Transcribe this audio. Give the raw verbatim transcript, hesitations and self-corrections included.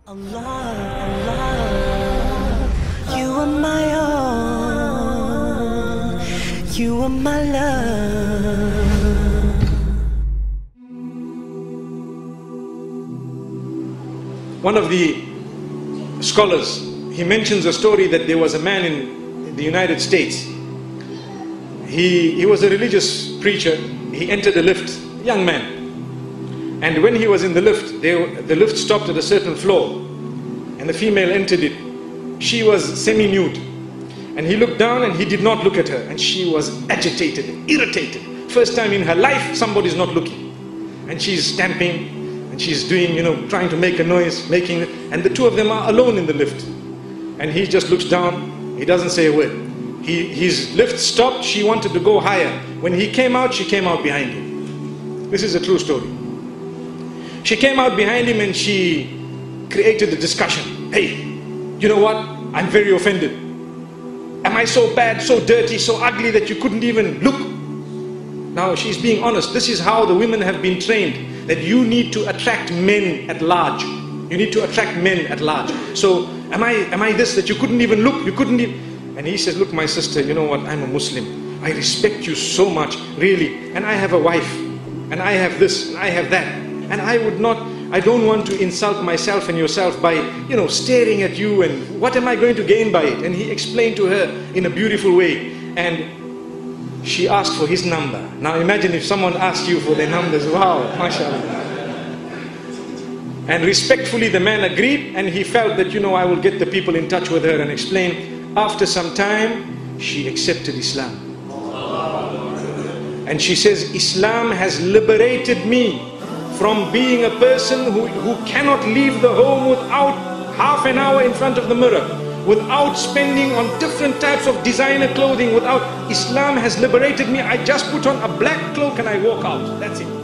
Allah, Allah, you are my all, you are my love. One of the scholars, he mentions a story that there was a man in the United States. He, he was a religious preacher. He entered a lift, young man. And when he was in the lift, they, the lift stopped at a certain floor, and the female entered it. She was semi-nude, and he looked down and he did not look at her, and she was agitated, irritated. First time in her life somebody's not looking, and she's stamping, and she's doing, you know, trying to make a noise, making it, and the two of them are alone in the lift. And he just looks down, he doesn't say a word. He, his lift stopped, she wanted to go higher. When he came out, she came out behind him. This is a true story. She came out behind him and she created a discussion. Hey, you know what? I'm very offended. Am I so bad, so dirty, so ugly that you couldn't even look? Now she's being honest. This is how the women have been trained, that you need to attract men at large. You need to attract men at large. So am I, am I this, that you couldn't even look? You couldn't even... And he says, look, my sister, you know what? I'm a Muslim. I respect you so much, really. And I have a wife. And I have this, and I have that. And I would not, I don't want to insult myself and yourself by, you know, staring at you, and what am I going to gain by it? And he explained to her in a beautiful way. And she asked for his number. Now imagine if someone asked you for their numbers. Wow, mashallah. And respectfully the man agreed, and he felt that, you know, I will get the people in touch with her and explain. After some time, she accepted Islam. And she says, Islam has liberated me from being a person who, who cannot leave the home without half an hour in front of the mirror, without spending on different types of designer clothing, without... Islam has liberated me. I just put on a black cloak and I walk out. That's it.